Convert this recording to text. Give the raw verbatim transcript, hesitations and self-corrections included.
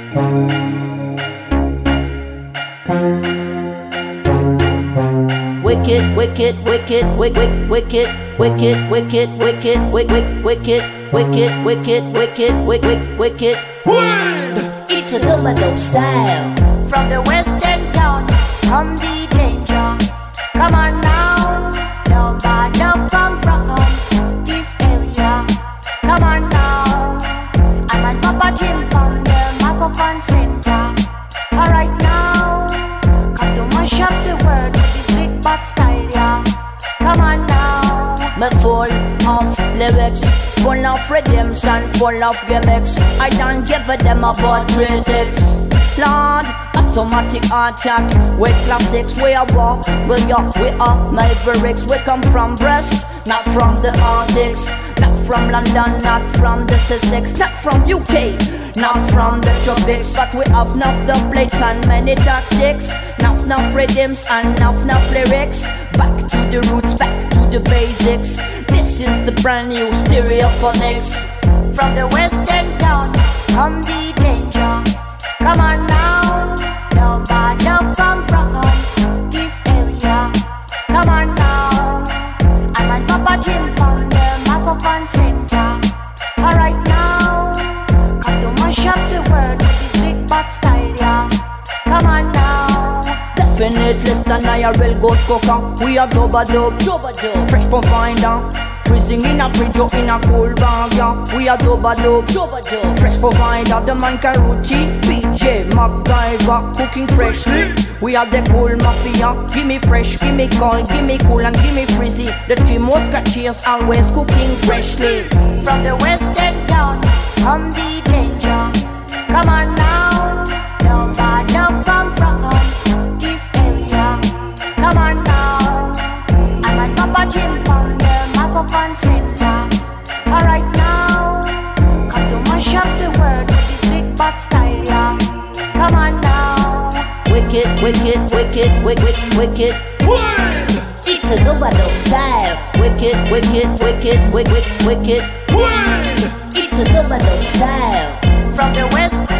Wicked, wicked, wicked, wicked, wicked, wicked, wicked, wicked, wicked, wicked, wicked, wicked, wicked, wicked, wicked. Word! It's a double dope style. From the western town, come the danger. Come on now, no bad no come from this area. Come on now, I'm at Papa Jim from the microphone center. Alright now, come to mash up the world with this big bad style, yeah. Come on now. Me full of lyrics, full of redemption, full of gimmicks. I don't give a damn about critics. Lord, automatic attack with classics. We are war, we are, we are mavericks. We come from Brest, not from the Arctics. Not from London, not from the Sussex. Not from U K, not from the tropics. But we have enough the plates and many tactics. Enough, enough rhythms and enough, enough lyrics. Back to the roots, back to the basics. This is the brand new stereophonics. From the western town, come the danger. Come on now, no bad no come from this area. Come on now, I'm at Papa Jim from the microphone center. Alright now, come to mash up the world with this big bad style, yeah. Come on now. Definitely less than I will go coca. We are double dope, double dope, fresh from finder. Freezing in a fridge or in a cool bag, yeah. We are double dope, double dope, fresh provider. The man Karuchi, P J, MacGyver, cooking freshly. We are the cool mafia. Give me fresh, give me cold, give me cool and give me frizzy. The three musketeers always cooking freshly. From the western town, come the danger. Come on now, no bad no come from this area. Come on now, I'm at Papa Jim from the microphone center. Alright now, come to mash up the world with this big bad style, yeah. Come on now. Wicked, wicked, wicked, wicked, wicked. Word! It's a double dope style. Wicked, wicked, wicked, wicked, wicked. Word! It's a double dope style. From the west